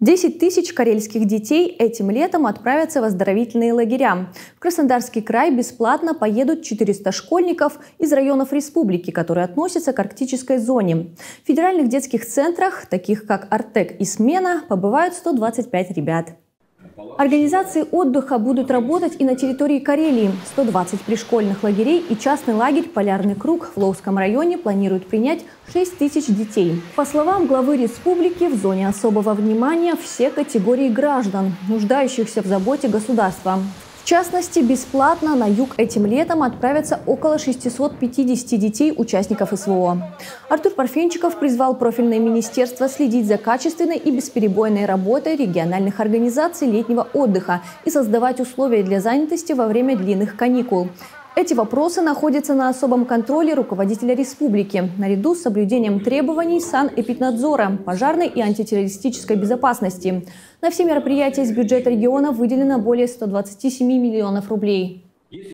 10 тысяч карельских детей этим летом отправятся в оздоровительные лагеря. В Краснодарский край бесплатно поедут 400 школьников из районов республики, которые относятся к арктической зоне. В федеральных детских центрах, таких как «Артек» и «Смена», побывают 125 ребят. Организации отдыха будут работать и на территории Карелии. 120 пришкольных лагерей и частный лагерь «Полярный круг» в Ловском районе планируют принять 6 тысяч детей. По словам главы республики, в зоне особого внимания все категории граждан, нуждающихся в заботе государства. В частности, бесплатно на юг этим летом отправятся около 650 детей участников СВО. Артур Парфенчиков призвал профильное министерство следить за качественной и бесперебойной работой региональных организаций летнего отдыха и создавать условия для занятости во время длинных каникул. Эти вопросы находятся на особом контроле руководителя республики, наряду с соблюдением требований санэпиднадзора, пожарной и антитеррористической безопасности. На все мероприятия из бюджета региона выделено более 127 миллионов рублей.